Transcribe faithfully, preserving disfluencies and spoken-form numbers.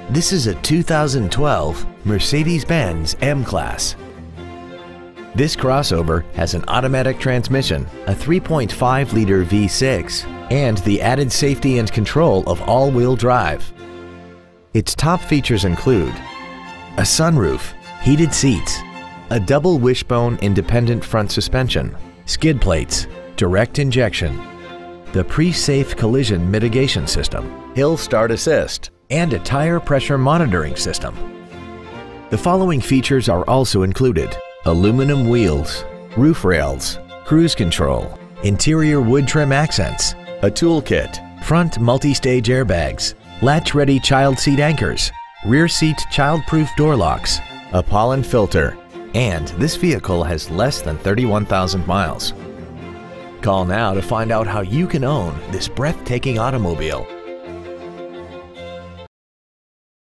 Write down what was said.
This is a two thousand twelve Mercedes-Benz M-Class. This crossover has an automatic transmission, a three point five liter V six, and the added safety and control of all-wheel drive. Its top features include a sunroof, heated seats, a double wishbone independent front suspension, skid plates, direct injection, the pre-safe collision mitigation system, hill start assist, and a tire pressure monitoring system. The following features are also included: aluminum wheels, roof rails, cruise control, interior wood trim accents, a toolkit, front multi-stage airbags, latch-ready child seat anchors, rear seat child-proof door locks, a pollen filter, and this vehicle has less than thirty-one thousand miles. Call now to find out how you can own this breathtaking automobile.